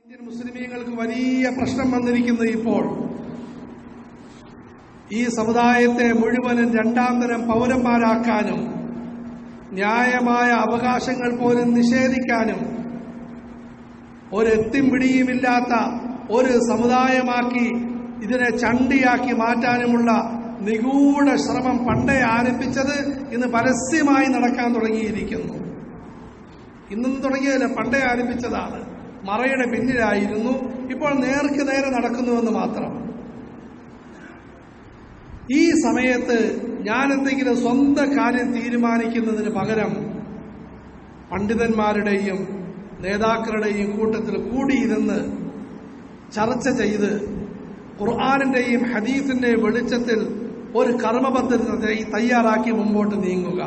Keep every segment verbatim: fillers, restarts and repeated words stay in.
Indian മുസ്ലിമീങ്ങൾക്ക് വലിയ പ്രശ്നം വന്നിരിക്കുന്നത് ഇപ്പോൾ ഈ സമുദായത്തെ മുഴുവനും രണ്ടാം തരം പൗരന്മാരാക്കാനും ന്യായമായ അവകാശങ്ങൾ പോലും നിഷേധിക്കാനും ഒരെത്തും പിടിയുമില്ലാത്ത ഒരു സമുദായമാക്കി ഇതിനെ ചണ്ടിയാക്കി മാറ്റാനുമുള്ള നിഗൂഢ ശ്രമം പണ്ടേ ആരംഭിച്ചത് ഇന്ന് പരസ്യമായി നടക്കാൻ തുടങ്ങിയിരിക്കുന്നു. ഇന്നും തുടങ്ങിയതല്ല, പണ്ടേ ആരംഭിച്ചതാണ്. മറയുടെ പിന്നിലായിരുന്നു, ഇപ്പോൾ നേർക്ക് നേരെ നടക്കുന്നുവെന്ന് മാത്രം. ഈ സമയത്ത് ഞാൻ എന്തെങ്കിലും സ്വന്തം കാര്യം തീരുമാനിക്കുന്നതിന് പകരം പണ്ഡിതന്മാരുടെയും നേതാക്കളുടെയും കൂട്ടത്തിൽ കൂടിയിരുന്ന് ചർച്ച ചെയ്ത് ഖുർആനിന്റെയും ഹദീസിന്റെയും വെളിച്ചത്തിൽ ഒരു കർമ്മപദ്ധതി തയ്യാറാക്കി മുമ്പോട്ട് നീങ്ങുക.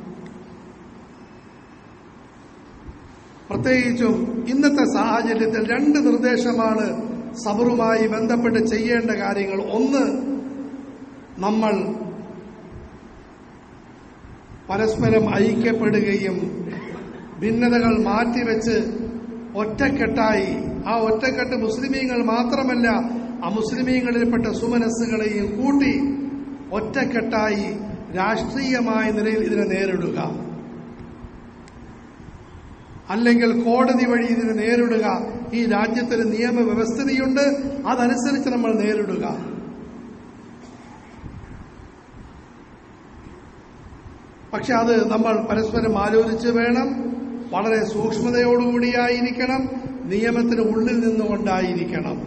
പ്രത്യേകിച്ചും ഇന്നത്തെ സാഹചര്യത്തിൽ രണ്ട് നിർദ്ദേശമാണ് സബറുമായി ബന്ധപ്പെട്ട് ചെയ്യേണ്ട കാര്യങ്ങൾ. ഒന്ന്, നമ്മൾ പരസ്പരം ഐക്യപ്പെടുകയും ഭിന്നതകൾ മാറ്റിവെച്ച് ഒറ്റക്കെട്ടായി, ആ ഒറ്റക്കെട്ട് മുസ്ലിമീങ്ങൾ മാത്രമല്ല അമുസ്ലിമീങ്ങളിൽപ്പെട്ട സുമനസ്സുകളെയും കൂട്ടി ഒറ്റക്കെട്ടായി രാഷ്ട്രീയമായ നിലയിൽ ഇതിനെ നേരിടുക, അല്ലെങ്കിൽ കോടതി വഴി ഇതിനെ നേരിടുക. ഈ രാജ്യത്തൊരു നിയമവ്യവസ്ഥിതിയുണ്ട്, അതനുസരിച്ച് നമ്മൾ നേരിടുക. പക്ഷെ അത് നമ്മൾ പരസ്പരം ആലോചിച്ച് വേണം, വളരെ സൂക്ഷ്മതയോടുകൂടിയായിരിക്കണം, നിയമത്തിന് ഉള്ളിൽ നിന്നുകൊണ്ടായിരിക്കണം.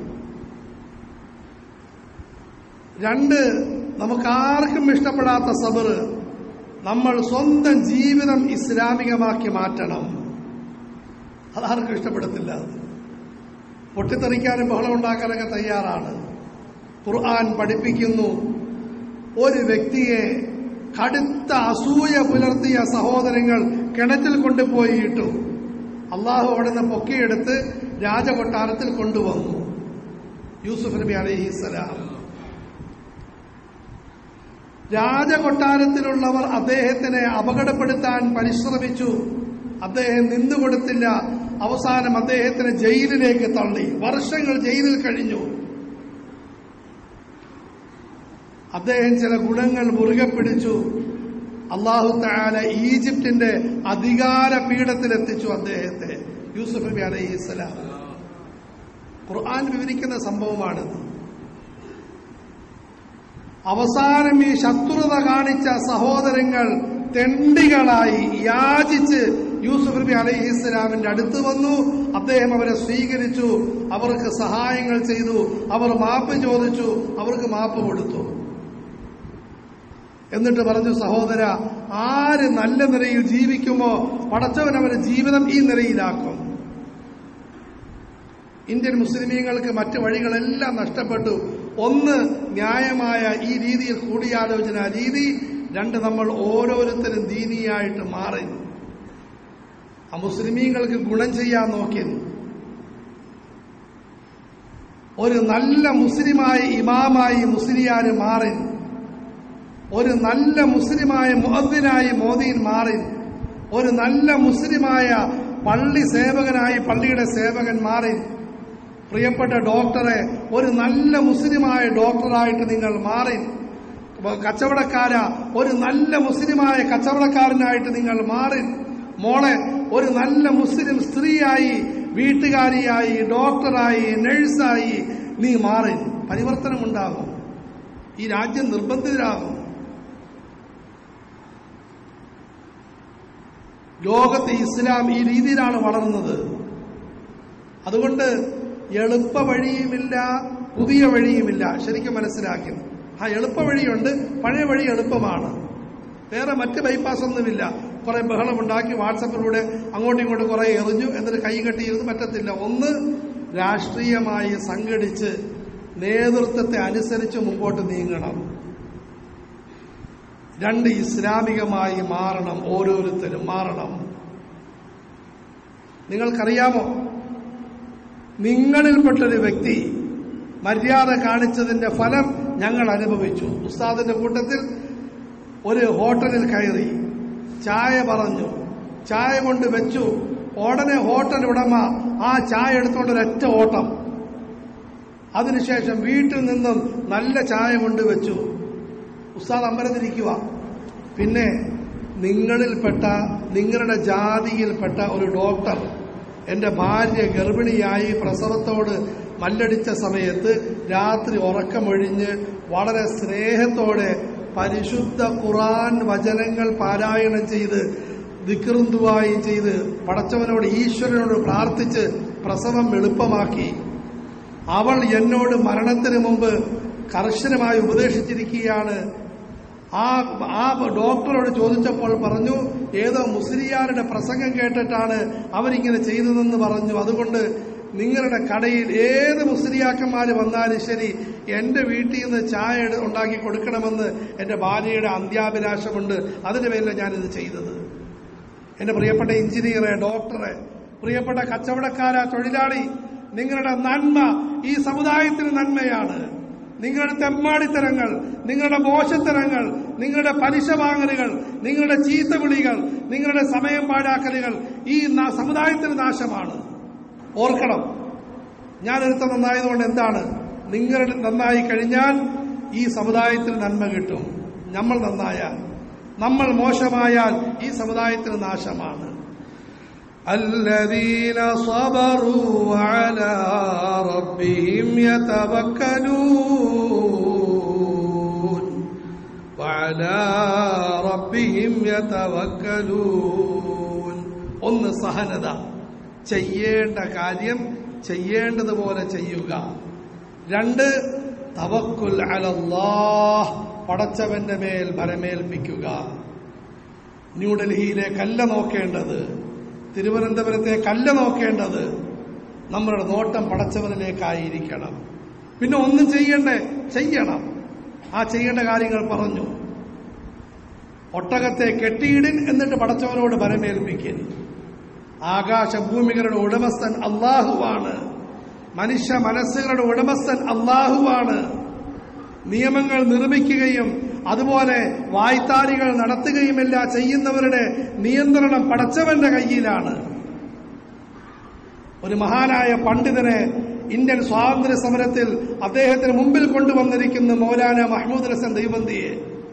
രണ്ട്, നമുക്കാർക്കും ഇഷ്ടപ്പെടാത്ത സബർ, നമ്മൾ സ്വന്തം ജീവിതം ഇസ്ലാമികമാക്കി മാറ്റണം. അതാർക്കും ഇഷ്ടപ്പെടത്തില്ല. പൊട്ടിത്തെറിക്കാനും ബഹളം ഉണ്ടാക്കാനൊക്കെ തയ്യാറാണ്. ഖുർആൻ പഠിപ്പിക്കുന്നു, ഒരു വ്യക്തിയെ കടുത്ത അസൂയ പുലർത്തിയ സഹോദരങ്ങൾ കിണറ്റിൽ കൊണ്ടുപോയി ഇട്ടു. അള്ളാഹു അവിടുന്ന് പൊക്കിയെടുത്ത് രാജകൊട്ടാരത്തിൽ കൊണ്ടുവന്നു. യൂസുഫ് നബി അലൈഹിസ്സലാം. രാജകൊട്ടാരത്തിലുള്ളവർ അദ്ദേഹത്തിനെ അപകടപ്പെടുത്താൻ പരിശ്രമിച്ചു. അദ്ദേഹം നിന്നുകൊടുത്തില്ല. അവസാനം അദ്ദേഹത്തിനെ ജയിലിലേക്ക് തള്ളി. വർഷങ്ങൾ ജയിലിൽ കഴിഞ്ഞു. അദ്ദേഹം ചില ഗുണങ്ങൾ മുറുകെ പിടിച്ചു. അല്ലാഹു തആല ഈജിപ്തിന്റെ അധികാര പീഠത്തിലെത്തിച്ചു അദ്ദേഹത്തെ. യൂസുഫ് നബി അലൈഹിസ്സലാം. ഖുർആൻ വിവരിക്കുന്ന സംഭവമാണിത്. അവസാനം ഈ ശത്രുത കാണിച്ച സഹോദരങ്ങൾ തെണ്ടികളായി യാചിച്ച് യൂസുഫ് നബി അലൈഹിസ്സലാമിന്റെ അടുത്ത് വന്നു. അദ്ദേഹം അവരെ സ്വീകരിച്ചു, അവർക്ക് സഹായങ്ങൾ ചെയ്തു, അവർ മാപ്പ് ചോദിച്ചു, അവർക്ക് മാപ്പ് കൊടുത്തു. എന്നിട്ട് പറഞ്ഞു, സഹോദര, ആര് നല്ല നിലയിൽ ജീവിക്കുമോ പടച്ചവൻ അവരുടെ ജീവിതം ഈ നിലയിലാക്കും. ഇന്ത്യൻ മുസ്ലിമീങ്ങൾക്ക് മറ്റു വഴികളെല്ലാം നഷ്ടപ്പെട്ടു. ഒന്ന്, ന്യായമായ ഈ രീതിയിൽ കൂടിയാലോചന രീതി. രണ്ട്, നമ്മൾ ഓരോരുത്തരും ദീനിയായിട്ട് മാറി അമുസ്ലിമീങ്ങൾക്ക് ഗുണം ചെയ്യാൻ നോക്കി ഒരു നല്ല മുസ്ലിമായ ഇമാമായി മുസ്ലിയാര് മാറി, ഒരു നല്ല മുസ്ലിമായ മുഅദ്ദിനായി മോദിൻ മാറി, ഒരു നല്ല മുസ്ലിമായ പള്ളി സേവകനായി പള്ളിയുടെ സേവകൻ മാറി. പ്രിയപ്പെട്ട ഡോക്ടറെ, ഒരു നല്ല മുസ്ലിമായ ഡോക്ടറായിട്ട് നിങ്ങൾ മാറി. കച്ചവടക്കാര, ഒരു നല്ല മുസ്ലിമായ കച്ചവടക്കാരനായിട്ട് നിങ്ങൾ മാറി. മോളെ, ഒരു നല്ല മുസ്ലിം സ്ത്രീയായി, വീട്ടുകാരിയായി, ഡോക്ടറായി, നഴ്സായി നീ മാറി. പരിവർത്തനമുണ്ടാകും. ഈ രാജ്യം നിർബന്ധിതരാകും. ലോകത്ത് ഇസ്ലാം ഈ രീതിയിലാണ് വളർന്നത്. അതുകൊണ്ട് എളുപ്പ വഴിയുമില്ല, പുതിയ വഴിയുമില്ല. ശരിക്കും മനസ്സിലാക്കി. ആ എളുപ്പ വഴിയുണ്ട്, പഴയ വഴി എളുപ്പമാണ്. വേറെ മറ്റ് ബൈപ്പാസ് ഒന്നുമില്ല. കുറെ ബഹളമുണ്ടാക്കി വാട്സപ്പിലൂടെ അങ്ങോട്ടും ഇങ്ങോട്ടും കുറെ എറിഞ്ഞു, എന്നിട്ട് കൈ കെട്ടിയിരുന്ന് പറ്റത്തില്ല. ഒന്ന്, രാഷ്ട്രീയമായി സംഘടിച്ച് നേതൃത്വത്തെ അനുസരിച്ച് മുമ്പോട്ട് നീങ്ങണം. രണ്ട്, ഇസ്ലാമികമായി മാറണം. ഓരോരുത്തരും മാറണം. നിങ്ങൾക്കറിയാമോ, നിങ്ങളിൽപ്പെട്ടൊരു വ്യക്തി മര്യാദ കാണിച്ചതിന്റെ ഫലം ഞങ്ങൾ അനുഭവിച്ചു. ഉസ്താദിന്റെ കൂട്ടത്തിൽ ഒരു ഹോട്ടലിൽ കയറി, ചായ പറഞ്ഞു, ചായ കൊണ്ട് വെച്ചു. ഉടനെ ഹോട്ടൽ ഉടമ ആ ചായ എടുത്തുകൊണ്ട് ഒരൊറ്റ ഓട്ടം. അതിനുശേഷം വീട്ടിൽ നിന്നും നല്ല ചായ കൊണ്ടുവച്ചു. ഉസ്താദ് അമ്പലത്തിരിക്കുക. പിന്നെ നിങ്ങളിൽപ്പെട്ട, നിങ്ങളുടെ ജാതിയിൽപ്പെട്ട ഒരു ഡോക്ടർ എന്റെ ഭാര്യ ഗർഭിണിയായി പ്രസവത്തോട് മല്ലടിച്ച സമയത്ത് രാത്രി ഉറക്കമൊഴിഞ്ഞ് വളരെ സ്നേഹത്തോടെ പരിശുദ്ധ ഖുർആൻ വചനങ്ങൾ പാരായണം ചെയ്ത് ദിക്റും ദുആയും ചെയ്ത് പടച്ചവനോട്, ഈശ്വരനോട് പ്രാർത്ഥിച്ച് പ്രസവം എളുപ്പമാക്കി. അവൾ എന്നോട് മരണത്തിന് മുമ്പ് കർശനമായി ഉപദേശിച്ചിരിക്കുകയാണ്. ആ ആ ഡോക്ടറോട് ചോദിച്ചപ്പോൾ പറഞ്ഞു, ഏതോ മുസ്ലിയാരുടെ പ്രസംഗം കേട്ടിട്ടാണ് അവരിങ്ങനെ ചെയ്തതെന്ന് പറഞ്ഞു. അതുകൊണ്ട് നിങ്ങളുടെ കടയിൽ ഏത് മുസ്ലിയാക്കന്മാര് വന്നാലും ശരി, എന്റെ വീട്ടിൽ നിന്ന് ചായ ഉണ്ടാക്കി കൊടുക്കണമെന്ന് എന്റെ ഭാര്യയുടെ അന്ത്യാഭിലാഷമുണ്ട്. അതിന്റെ പേരിലാണ് ഞാനിത് ചെയ്തത്. എന്റെ പ്രിയപ്പെട്ട എഞ്ചിനീയറെ, ഡോക്ടറെ, പ്രിയപ്പെട്ട കച്ചവടക്കാരാ, തൊഴിലാളി, നിങ്ങളുടെ നന്മ ഈ സമുദായത്തിന് നന്മയാണ്. നിങ്ങളുടെ തെമ്മാടിത്തരങ്ങൾ, നിങ്ങളുടെ മോശത്തരങ്ങൾ, നിങ്ങളുടെ പലിശ വാങ്ങലുകൾ, നിങ്ങളുടെ ചീത്തവിളികൾ, നിങ്ങളുടെ സമയം പാഴാക്കലുകൾ ഈ സമുദായത്തിന് നാശമാണ്. ഓർക്കണം, ഞാനൊരുത്ത നന്നായതുകൊണ്ട് എന്താണ്, നിങ്ങൾ നന്നായി കഴിഞ്ഞാൽ ഈ സമുദായത്തിന് നന്മ കിട്ടും. നമ്മൾ നന്നായാൽ, നമ്മൾ മോശമായാൽ ഈ സമുദായത്തിന് നാശമാണ്. الذين صبروا على ربهم يتوكلون وعلى ربهم يتوكلون. ഒന്ന് സഹനത, ചെയ്യേണ്ട കാര്യം ചെയ്യേണ്ടതുപോലെ ചെയ്യുക. രണ്ട് തവക്കുൽ അലല്ലാഹ്, പടച്ചവന്റെ മേൽ ഭരമേൽപ്പിക്കുക. ന്യൂഡൽഹിയിലെ കല്ല നോക്കേണ്ടത്, തിരുവനന്തപുരത്തെ കല്ല നോക്കേണ്ടത്, നമ്മളുടെ നോട്ടം പടച്ചവനിലേക്കായിരിക്കണം. പിന്നെ ഒന്നും ചെയ്യണ്ടേ, ചെയ്യണം. ആ ചെയ്യേണ്ട കാര്യങ്ങൾ പറഞ്ഞു. ഒട്ടകത്തെ കെട്ടിയിടിൻ, എന്നിട്ട് പടച്ചവനോട് ഭരമേൽപ്പിക്കൻ. ആകാശഭൂമികളുടെ ഉടമസ്ഥൻ അല്ലാഹുവാണ്. മനുഷ്യ മനസ്സുകളുടെ ഉടമസ്ഥൻ അല്ലാഹുവാണ്. നിയമങ്ങൾ നിർമ്മിക്കുകയും അതുപോലെ വായ്ത്താരികൾ നടത്തുകയുമില്ല ചെയ്യുന്നവരുടെ നിയന്ത്രണം പടച്ചവന്റെ കയ്യിലാണ്. ഒരു മഹാനായ പണ്ഡിതനെ ഇന്ത്യൻ സ്വാതന്ത്ര്യ സമരത്തിൽ അദ്ദേഹത്തിന് മുമ്പിൽ കൊണ്ടുവന്നിരിക്കുന്ന മൗലാന മഹ്മൂദ് ഹസൻ ദൈവന്തിയെ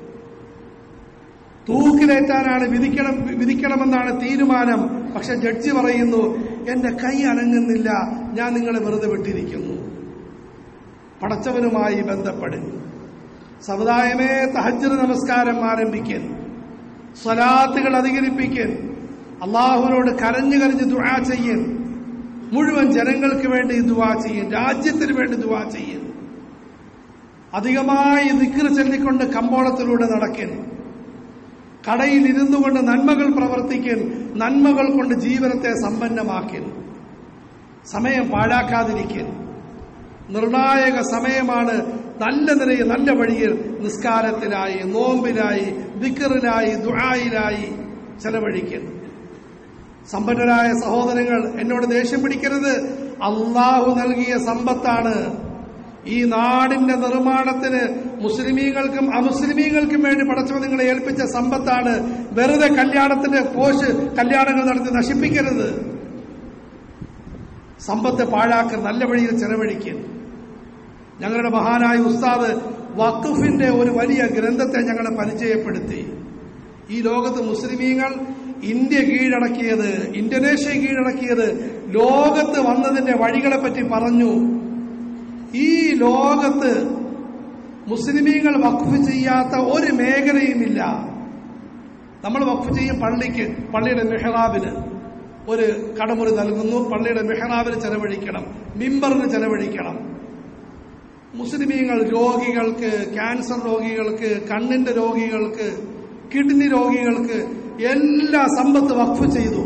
തൂക്കിലേറ്റാനാണ് വിധിക്കണം വിധിക്കണമെന്നാണ് തീരുമാനം. പക്ഷെ ജഡ്ജി പറയുന്നു, എന്റെ കൈ അനങ്ങുന്നില്ല, ഞാൻ നിങ്ങളെ വെറുതെ വിട്ടിരിക്കുന്നു. പടച്ചവനുമായി ബന്ധപ്പെടും. സമുദായമേ, തഹജ്ജുദ് നമസ്കാരം ആരംഭിക്കൻ, സ്വലാത്തുകൾ അധികരിപ്പിക്കൻ, അള്ളാഹുവിനോട് കരഞ്ഞു കരഞ്ഞ് ദുആ ചെയ്യൻ, മുഴുവൻ ജനങ്ങൾക്ക് വേണ്ടി ദുആ ചെയ്യൻ, രാജ്യത്തിന് വേണ്ടി ദുആ ചെയ്യൻ. അധികമായി ദിക്ർ ചൊല്ലിക്കൊണ്ട് കമ്പോളത്തിലൂടെ നടക്കൻ, കടയിൽ ഇരുന്നു കൊണ്ട് നന്മകൾ പ്രവർത്തിക്കൻ, നന്മകൾ കൊണ്ട് ജീവനത്തെ സമ്പന്നമാക്കൻ, സമയം പാഴാക്കാതിരിക്കൻ. നിർണായക സമയമാണ്. നല്ല നിലയിൽ നല്ല വഴിയിൽ നിസ്കാരത്തിലായി, നോമ്പിലായി, ദിക്റിലായി, ദുആയിലായി ചെലവഴിക്കൻ. സമ്പന്നരായ സഹോദരങ്ങൾ, എന്നോട് ദേഷ്യം പിടിക്കരുത്. അള്ളാഹു നൽകിയ സമ്പത്താണ്. ഈ നാടിന്റെ നിർമ്മാണത്തിന് മുസ്ലിമീങ്ങൾക്കും അമുസ്ലിമീങ്ങൾക്കും വേണ്ടി പടച്ചവൻ നിങ്ങളെ ഏൽപ്പിച്ച സമ്പത്താണ്. വെറുതെ കല്യാണത്തിന്റെ പോഷ് കല്യാണങ്ങൾ നടത്തി നശിപ്പിക്കരുത്. സമ്പത്ത് പാഴാക്കൽ, നല്ല വഴിയിൽ ചെലവഴിക്കൻ. ഞങ്ങളുടെ മഹാനായ ഉസ്താദ് വഖഫിന്റെ ഒരു വലിയ ഗ്രന്ഥത്തെ ഞങ്ങളെ പരിചയപ്പെടുത്തി. ഈ ലോകത്ത് മുസ്ലിമീങ്ങൾ ഇന്ത്യ കീഴടക്കിയത്, ഇന്തോനേഷ്യ കീഴടക്കിയത്, ലോകത്ത് വന്നതിന്റെ വഴികളെ പറ്റി പറഞ്ഞു. ഈ ലോകത്ത് മുസ്ലിമീങ്ങൾ വഖഫ് ചെയ്യാത്ത ഒരു മേഖലയുമില്ല. നമ്മൾ വഖഫ് ചെയ്യും പള്ളിക്ക്, പള്ളിയുടെ മെഹ്റാബിന് ഒരു കടമുറി നൽകുന്നു, പള്ളിയുടെ മെഹ്റാബിന് ചെലവഴിക്കണം, മിമ്പറിന് ചെലവഴിക്കണം. മുസ്ലിമീങ്ങൾ രോഗികൾക്ക്, ക്യാൻസർ രോഗികൾക്ക്, കണ്ണിന്റെ രോഗികൾക്ക്, കിഡ്നി രോഗികൾക്ക് എല്ലാ സമ്പത്ത് വഖഫ് ചെയ്തു.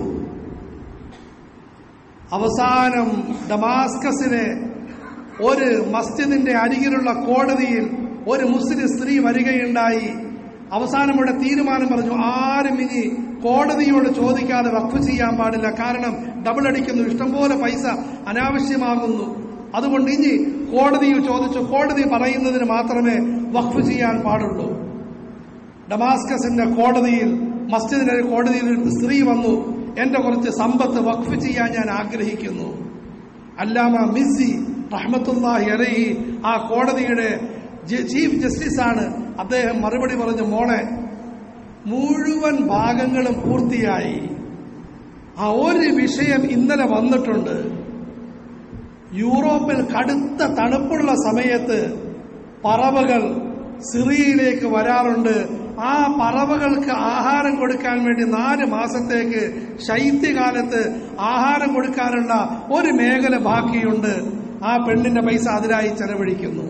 അവസാനം ഡമാസ്കസിലെ ഒരു മസ്ജിദിന്റെ അരികിലുള്ള കോടതിയിൽ ഒരു മുസ്ലിം സ്ത്രീ വരികയുണ്ടായി. അവസാനം ഇവിടെ തീരുമാനം പറഞ്ഞു, ആരും ഇനി കോടതിയോട് ചോദിക്കാതെ വഖഫ് ചെയ്യാൻ പാടില്ല. കാരണം ഡബിൾ അടിക്കുന്നു, ഇഷ്ടംപോലെ പൈസ അനാവശ്യമാകുന്നു. അതുകൊണ്ട് ഇനി കോടതിയിൽ ചോദിച്ചു, കോടതി പറയുന്നതിന് മാത്രമേ വഖഫ് ചെയ്യാൻ പാടുള്ളൂ. ഡമാസ്കസിന്റെ കോടതിയിൽ, മസ്ജിദിന്റെ കോടതിയിൽ ഒരു സ്ത്രീ വന്നു. എന്റെ കുറച്ച് സമ്പത്ത് വഖഫ് ചെയ്യാൻ ഞാൻ ആഗ്രഹിക്കുന്നു. അല്ലാമ മിസ്സി റഹ്മത്തുള്ളാഹി അലൈഹി ആ കോടതിയുടെ ചീഫ് ജസ്റ്റിസാണ്. അദ്ദേഹം മറുപടി പറഞ്ഞു, മോളെ മുഴുവൻ ഭാഗങ്ങളും പൂർത്തിയായി. ആ ഒരു വിഷയം ഇന്നലെ വന്നിട്ടുണ്ട്. യൂറോപ്പിൽ കടുത്ത തണുപ്പുള്ള സമയത്ത് പറവകൾ സിറിയയിലേക്ക് വരാറുണ്ട്. ആ പറവകൾക്ക് ആഹാരം കൊടുക്കാൻ വേണ്ടി നാല് മാസത്തേക്ക് ശൈത്യകാലത്ത് ആഹാരം കൊടുക്കാനുള്ള ഒരു മേഖല ബാക്കിയുണ്ട്. ആ പെണ്ണിന്റെ പൈസ അതിനായി ചെലവഴിക്കുന്നു.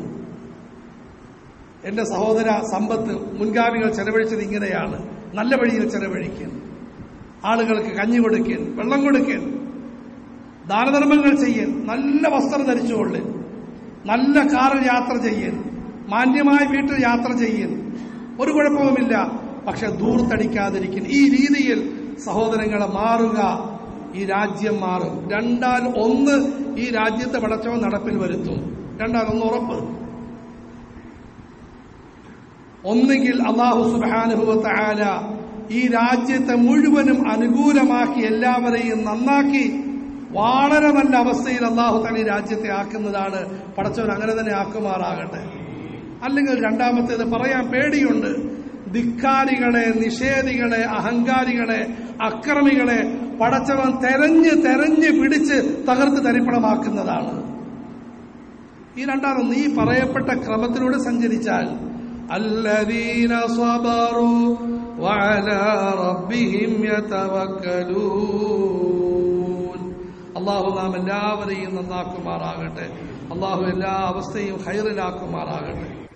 എന്റെ സഹോദര, സമ്പത്ത് മുൻഗാമികൾ ചെലവഴിച്ചത് ഇങ്ങനെയാണ്. നല്ല വഴിയിൽ ചെലവഴിക്കും, ആളുകൾക്ക് കഞ്ഞി കൊടുക്കൻ, വെള്ളം കൊടുക്കൻ, ദാനധർമ്മങ്ങൾ ചെയ്യൻ, നല്ല വസ്ത്രം ധരിച്ചുകൊള്ളൻ, നല്ല കാറിൽ യാത്ര ചെയ്യൻ, മാന്യമായ വീട്ടിൽ യാത്ര ചെയ്യൻ, ഒരു കുഴപ്പവുമില്ല. പക്ഷെ ദൂർത്തടിക്കാതിരിക്കും. ഈ രീതിയിൽ സഹോദരങ്ങളെ മാറുക, ഈ രാജ്യം മാറും. രണ്ടാൽ ഒന്ന് ഈ രാജ്യത്തെ പടച്ചവൻ നടപ്പിൽ വരുത്തും. രണ്ടാൽ ഒന്ന് ഉറപ്പ്. ഒന്നുകിൽ അല്ലാഹു സുബ്ഹാനഹു വ തആല ഈ രാജ്യത്തെ മുഴുവനും അനുകൂലമാക്കി എല്ലാവരെയും നന്നാക്കി വളരെ നല്ല അവസ്ഥയിൽ അല്ലാഹു തആല ഈ രാജ്യത്തെ ആക്കുന്നതാണ്. പടച്ചവൻ അങ്ങനെ തന്നെ ആക്കുമാറാകട്ടെ. അല്ലെങ്കിൽ രണ്ടാമത്തേത് പറയാൻ പേടിയുണ്ട്. ധിക്കാരികളെ, നിഷേധികളെ, അഹങ്കാരികളെ, അക്രമികളെ പടച്ചവൻ തെരഞ്ഞ് തെരഞ്ഞ് പിടിച്ച് തകർത്ത് തരിപ്പണമാക്കുന്നതാണ്. ഈ രണ്ടാമത് ഈ പറയപ്പെട്ട ക്രമത്തിലൂടെ സഞ്ചരിച്ചാൽ الذين صبروا وعلى ربهم يتوكلون. അള്ളാഹു നാം എല്ലാവരെയും നന്നാക്കുമാറാകട്ടെ. അള്ളാഹു എല്ലാ അവസ്ഥയും ഖൈറിലാക്കുമാറാകട്ടെ.